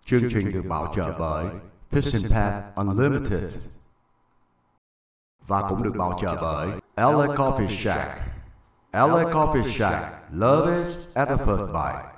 Chương trình được bảo trợ bởi Fishing Pet Unlimited và cũng được bảo trợ bởi LA Coffee Shack. LA Coffee Shack, love it at the first bite.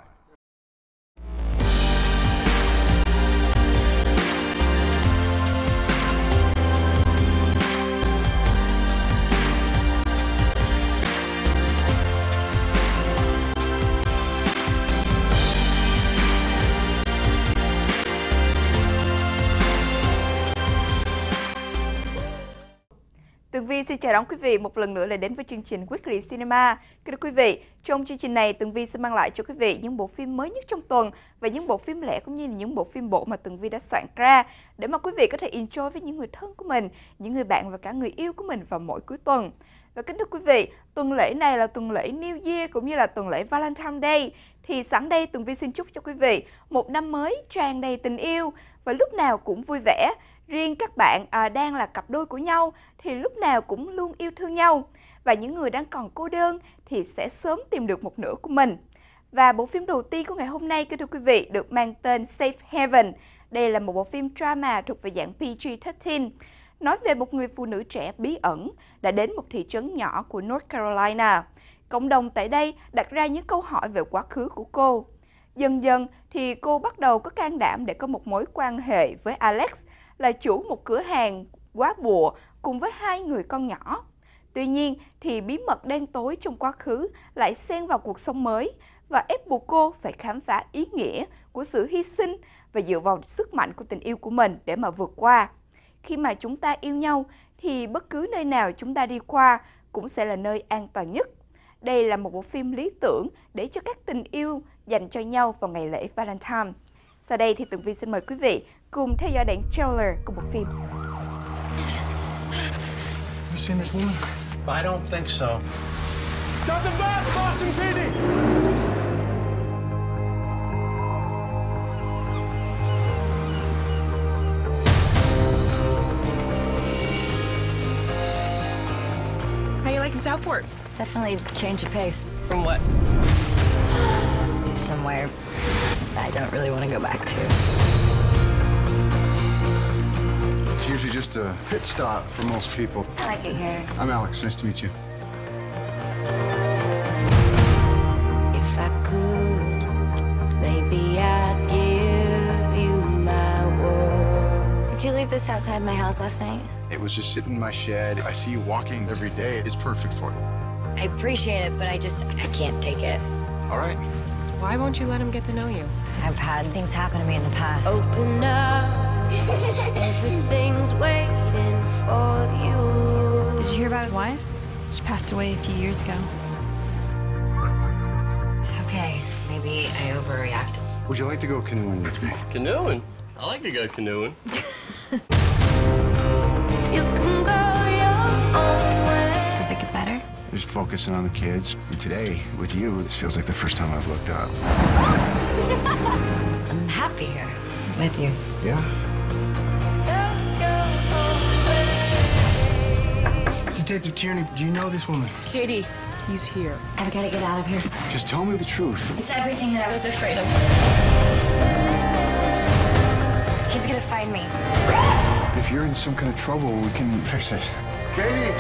Tường Vi xin chào đón quý vị một lần nữa lại đến với chương trình Weekly Cinema. Kính thưa quý vị, trong chương trình này Tường Vi sẽ mang lại cho quý vị những bộ phim mới nhất trong tuần và những bộ phim lẻ cũng như là những bộ phim bộ mà Tường Vi đã soạn ra để mà quý vị có thể enjoy với những người thân của mình, những người bạn và cả người yêu của mình vào mỗi cuối tuần. Và kính thưa quý vị, tuần lễ này là tuần lễ New Year cũng như là tuần lễ Valentine Day. Thì sẵn đây Tường Vi xin chúc cho quý vị một năm mới tràn đầy tình yêu và lúc nào cũng vui vẻ. Riêng các bạn đang là cặp đôi của nhau thì lúc nào cũng luôn yêu thương nhau. Và những người đang còn cô đơn thì sẽ sớm tìm được một nửa của mình. Và bộ phim đầu tiên của ngày hôm nay, kính thưa quý vị, được mang tên Safe Haven. Đây là một bộ phim drama thuộc về dạng PG-13. Nói về một người phụ nữ trẻ bí ẩn đã đến một thị trấn nhỏ của North Carolina. Cộng đồng tại đây đặt ra những câu hỏi về quá khứ của cô. Dần dần thì cô bắt đầu có can đảm để có một mối quan hệ với Alex, là chủ một cửa hàng góa bùa cùng với hai người con nhỏ. Tuy nhiên thì bí mật đen tối trong quá khứ lại xen vào cuộc sống mới và ép buộc cô phải khám phá ý nghĩa của sự hy sinh và dựa vào sức mạnh của tình yêu của mình để mà vượt qua. Khi mà chúng ta yêu nhau thì bất cứ nơi nào chúng ta đi qua cũng sẽ là nơi an toàn nhất. Đây là một bộ phim lý tưởng để cho các tình yêu dành cho nhau vào ngày lễ Valentine. Sau đây thì Tường Vi xin mời quý vị cùng theo dõi đoạn trailer của bộ phim. You seen this woman? I don't think so. Stop the bus, Boston PD! How you liking Southport? It's definitely a change of pace. From what? Somewhere I don't really want to go back to. It's usually just a pit stop for most people. I like it here. I'm Alex. Nice to meet you. If I could, maybe I'd give you my world. Did you leave this outside my house last night? It was just sitting in my shed. I see you walking every day. It's perfect for you. I appreciate it, but I can't take it. All right. Why won't you let him get to know you? I've had things happen to me in the past. Open up, everything's waiting for you. Did you hear about his wife? She passed away a few years ago. Okay, maybe I overreacted. Would you like to go canoeing with me? Canoeing? I like to go canoeing. You can go your own way. Does it get better? Just focusing on the kids. And today, with you, this feels like the first time I've looked up. I'm happy here with you. Yeah? Detective Tierney, do you know this woman? Katie, he's here. I've got to get out of here. Just tell me the truth. It's everything that I was afraid of. He's gonna find me. If you're in some kind of trouble, we can fix this. Katie!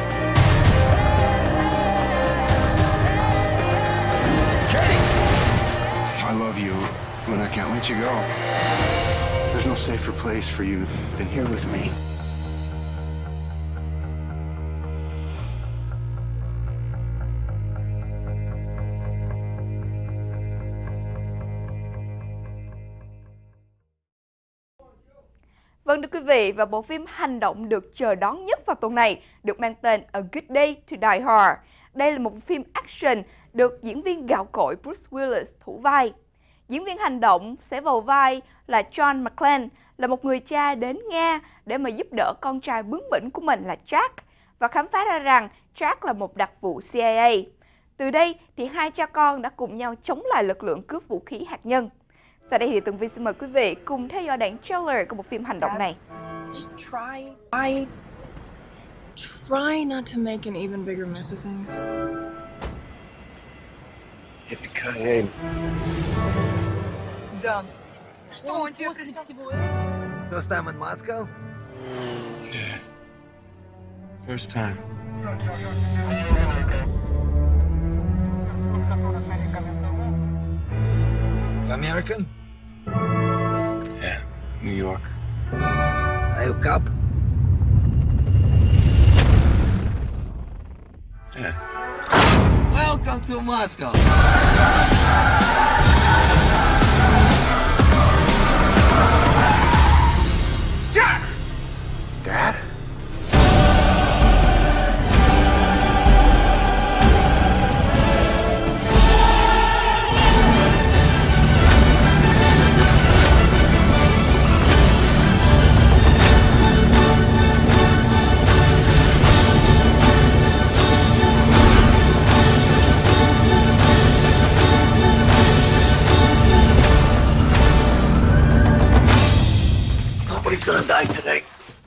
I love you, but I can't let you go. There's no safer place for you than here with me. Vâng thưa quý vị, và bộ phim hành động được chờ đón nhất vào tuần này được mang tên A Good Day to Die Hard. Đây là một phim action được diễn viên gạo cội Bruce Willis thủ vai. Diễn viên hành động sẽ vào vai là John McClane, là một người cha đến Nga để mà giúp đỡ con trai bướng bỉnh của mình là Jack và khám phá ra rằng Jack là một đặc vụ CIA. Từ đây thì hai cha con đã cùng nhau chống lại lực lượng cướp vũ khí hạt nhân. Sau đây thì Tường Vi xin mời quý vị cùng theo dõi đoạn trailer của bộ phim hành động này. Try not to make an even bigger mess of things. Yippee-ki-yay. Dumb. First time in Moscow? Yeah. First time. You American? Yeah. New York. Are you cop? Yeah. Welcome to Moscow. Jack! Dad? Nobody's gonna die tonight.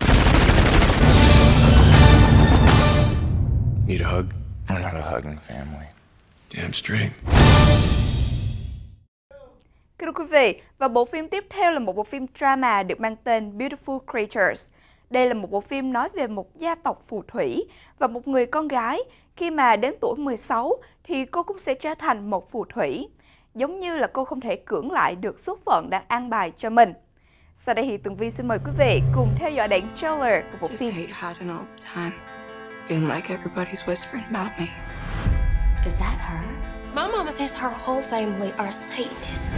Need a hug? We're not a hugging family. Damn straight. Thưa quý vị, và bộ phim tiếp theo là một bộ phim drama được mang tên Beautiful Creatures. Đây là một bộ phim nói về một gia tộc phù thủy và một người con gái. Khi mà đến tuổi 16 thì cô cũng sẽ trở thành một phù thủy. Giống như là cô không thể cưỡng lại được số phận đã an bài cho mình. Sau đây thì Tường Vi xin mời quý vị cùng theo dõi đoạn trailer của bộ phim. Hate hiding all the time. Feeling like everybody's whispering about me. Is that her? My mama says her whole family are Satanists.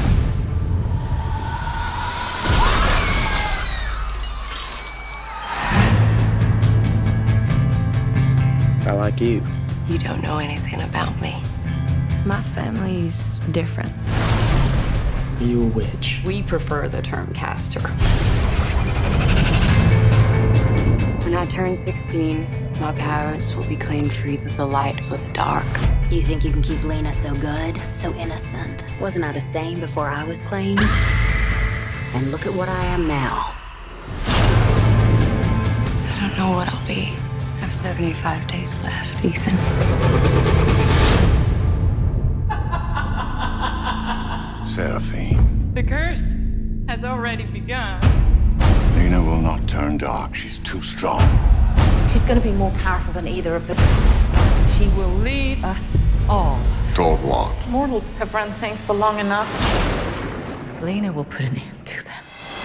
I like you. You don't know anything about me. My family's different. You a witch. We prefer the term caster. When I turn 16, my powers will be claimed for either the light or the dark. You think you can keep Lena so good, so innocent? Wasn't I the same before I was claimed? And look at what I am now. I don't know what I'll be. I have 75 days left, Ethan. Seraphine. The curse has already begun. Lena will not turn dark. She's too strong. She's gonna be more powerful than either of us. She will lead us all. Toward what? Mortals have run things for long enough. Lena will put an end to them.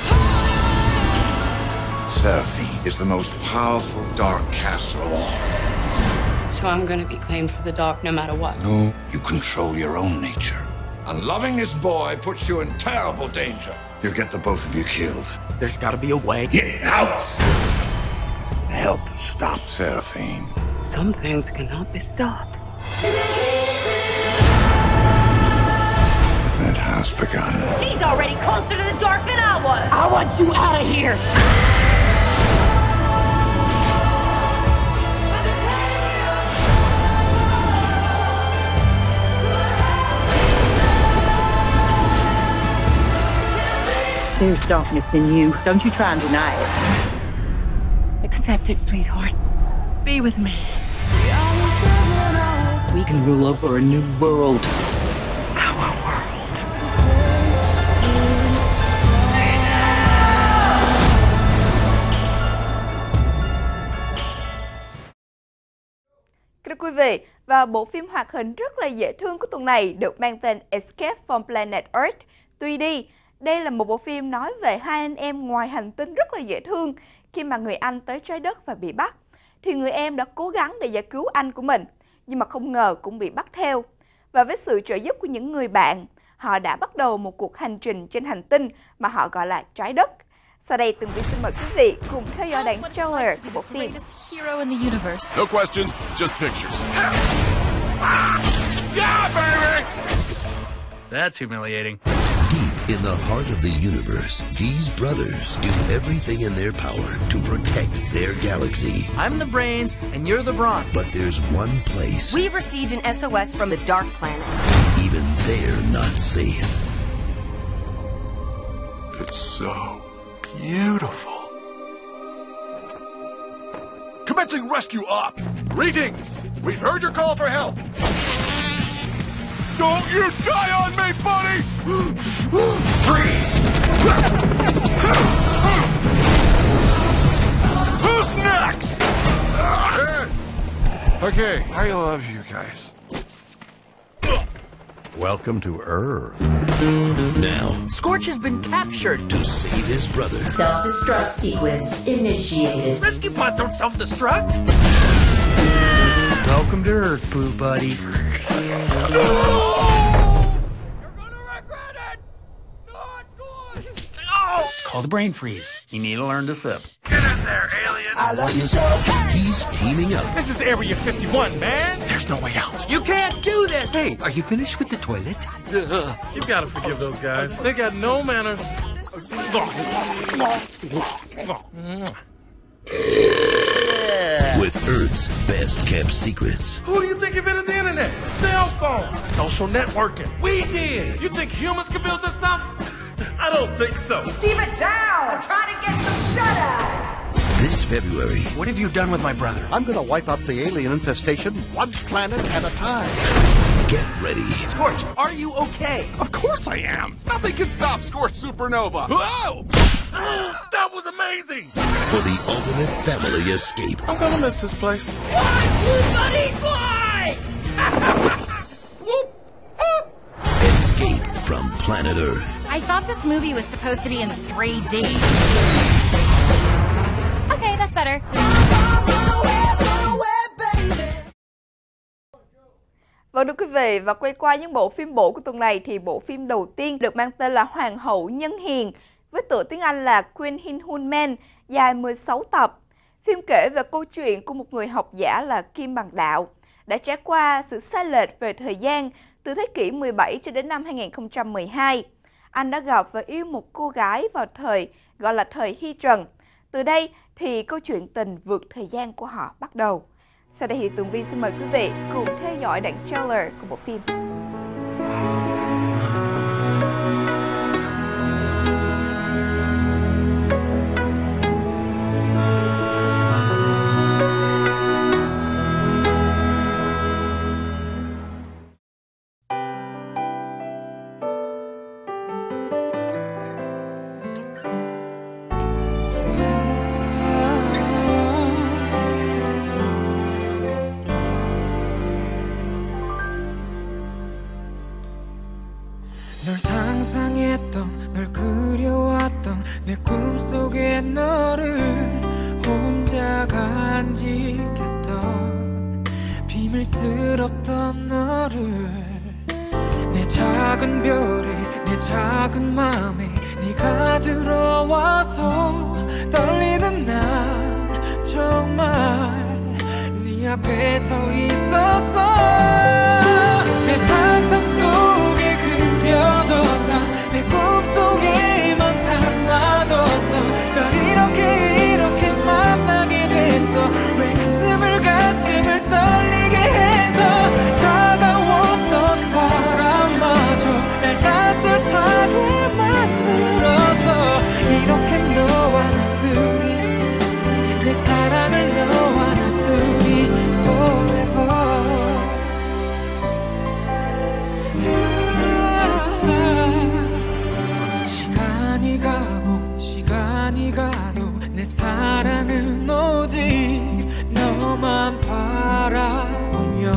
Seraphine is the most powerful dark caster of all. So I'm gonna be claimed for the dark no matter what. No, you control your own nature. And loving this boy puts you in terrible danger. You'll get the both of you killed. There's gotta be a way. Get out! Help stop Seraphine. Some things cannot be stopped. It has begun. She's already closer to the dark than I was. I want you out of here! There's darkness in you. Don't you try and deny it. Accept it, sweetheart. Be with me. We can rule over a new world. Our world. Thưa quý vị, và bộ phim hoạt hình rất là dễ thương của tuần này được mang tên Escape from Planet Earth 3D. Đây là một bộ phim nói về hai anh em ngoài hành tinh rất là dễ thương. Khi mà người anh tới trái đất và bị bắt, thì người em đã cố gắng để giải cứu anh của mình, nhưng mà không ngờ cũng bị bắt theo. Và với sự trợ giúp của những người bạn, họ đã bắt đầu một cuộc hành trình trên hành tinh mà họ gọi là trái đất. Sau đây, Tường Vi xin mời quý vị cùng theo dõi đoạn trailer của bộ phim. No questions, just pictures. Yeah, baby! That's humiliating. Deep in the heart of the universe, these brothers do everything in their power to protect their galaxy. I'm the brains, and you're the brawn. But there's one place. We've received an SOS from the Dark Planet. Even they're not safe. It's so beautiful. Commencing rescue op. Greetings. We've heard your call for help. Don't you die on me, buddy! Freeze! Who's next? Okay, I love you guys. Welcome to Earth. Now, Scorch has been captured. to save his brother, Self-destruct sequence initiated. Rescue pods don't self-destruct. Welcome to Earth, Boo Buddy. It's called a brain freeze. You need to learn to sip. Get in there, alien! I love you so. He's teaming up This is Area 51, man! There's no way out. You can't do this! Hey, are you finished with the toilet? You gotta forgive those guys. They got no manners. with Earth's best kept secrets. Who do you think invented the internet? Cell phone, social networking. We did. You think humans can build this stuff? I don't think so. Keep it down! I'm trying to get some shut-eye! This February, What have you done with my brother? I'm gonna wipe out the alien infestation one planet at a time. get ready Scorch, are you okay? Of course I am. Nothing can stop Scorch Supernova. Whoa! That was amazing! for the ultimate family escape. I'm gonna miss this place. Escape from planet Earth. I thought this movie was supposed to be in 3D. Okay, that's better. Vâng, thưa quý vị, và quay qua những bộ phim bộ của tuần này thì bộ phim đầu tiên được mang tên là Hoàng hậu nhân hiền với tựa tiếng Anh là Queen in Hunman, dài 16 tập. Phim kể về câu chuyện của một người học giả là Kim Bằng Đạo đã trải qua sự sai lệch về thời gian từ thế kỷ 17 cho đến năm 2012. Anh đã gặp và yêu một cô gái vào thời gọi là thời Hy Trần. Từ đây thì câu chuyện tình vượt thời gian của họ bắt đầu. Sau đây thì Tường Vi xin mời quý vị cùng theo dõi đoạn trailer của bộ phim. 널 상상했던 널 그려왔던 내 꿈속에 너를 혼자 간직했던 비밀스럽던 너를 내 작은 별에 내 작은 맘에 네가 들어와서 떨리는 난 정말 네 앞에 서 있었어 내 상상 속에 그려뒀던 내 꿈속에만 담아뒀던 널 이렇게 만나게 됐어 왜 가슴을 떨리게 해서 차가웠던 바람마저 날 따뜻하게 만들었어 이렇게 너와 나 둘이 내 사랑을 너와 나 둘이 forever 시간이 가도 내 사랑은 오직 너만 바라보며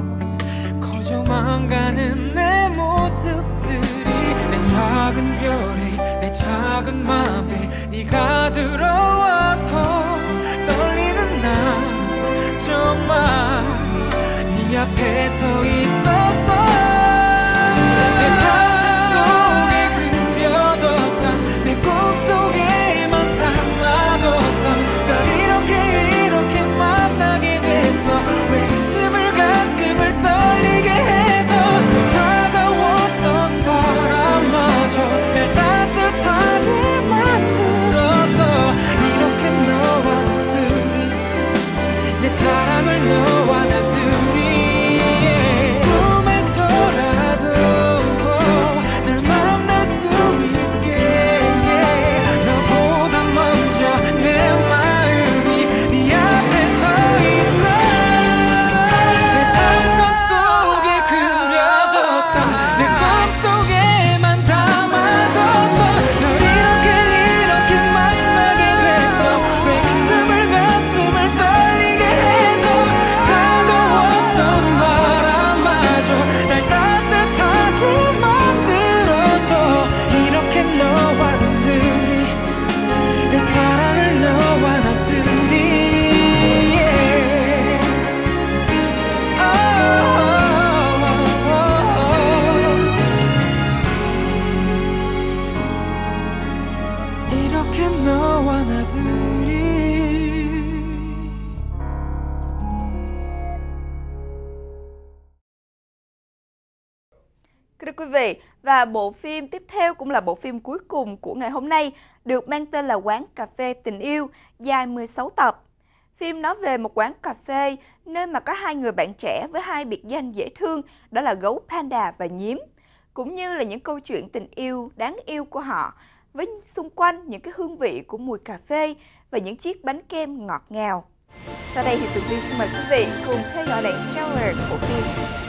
커져만 가는 내 모습들이 내 작은 별에 내 작은 맘에 네가 들어와서 떨리는 난 정말 네 앞에 서 있었어 내 상상 속에 그려뒀던 내 꿈속에만 담아뒀던 널 이렇게 만나게 됐어 왜 가슴을 떨리게 해서 차가웠던 바람마저 날 따뜻하게 만들었어 이렇게 너와 나 둘이 내 사랑을 너와 나 둘이 행복한 너와 나 둘이. Thưa quý vị, và bộ phim tiếp theo cũng là bộ phim cuối cùng của ngày hôm nay, được mang tên là Quán Cà Phê Tình Yêu, dài 16 tập. Phim nói về một quán cà phê, nơi mà có hai người bạn trẻ với hai biệt danh dễ thương, đó là Gấu Panda và Nhím, cũng như là những câu chuyện tình yêu đáng yêu của họ, với xung quanh những cái hương vị của mùi cà phê và những chiếc bánh kem ngọt ngào. Sau đây thì Tường Vi xin mời quý vị cùng theo dõi đoạn trailer của bộ phim.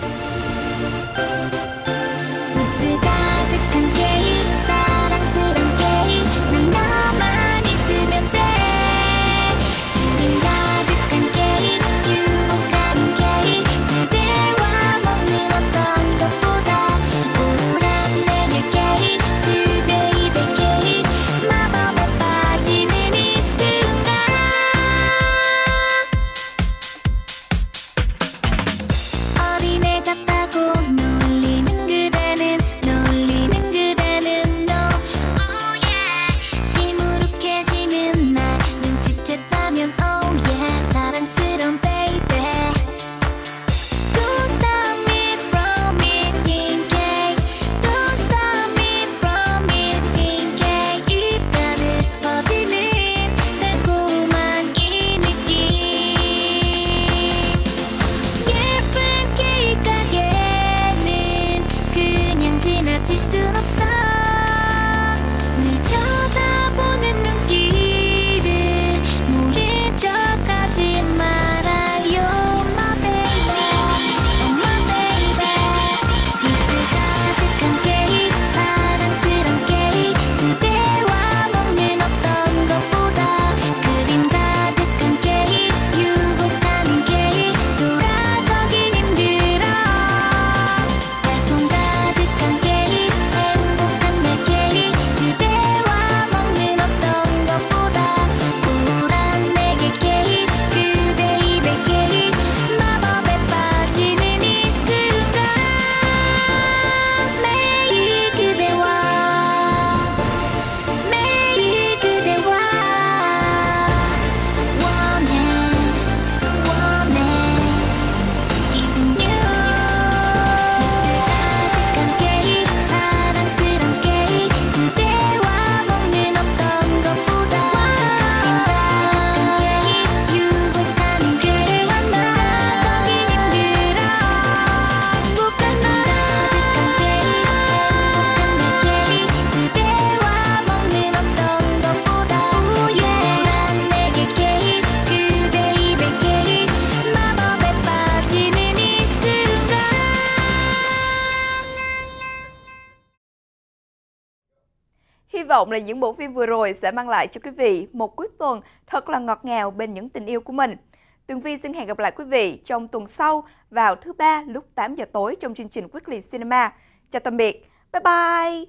Hy vọng là những bộ phim vừa rồi sẽ mang lại cho quý vị một cuối tuần thật là ngọt ngào bên những tình yêu của mình. Tường Vi xin hẹn gặp lại quý vị trong tuần sau vào thứ Ba lúc 8 giờ tối trong chương trình Weekly Cinema. Chào tạm biệt, bye bye!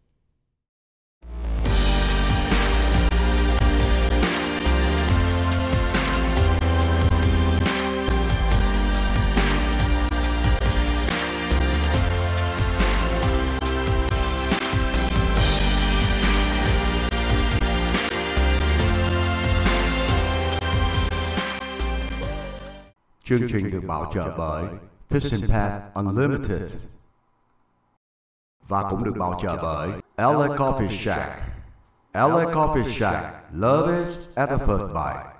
Chương trình được bảo trợ bởi Fishing Pad Unlimited và cũng được bảo trợ bởi LA Coffee Shack. LA Coffee Shack, love it at the first bite.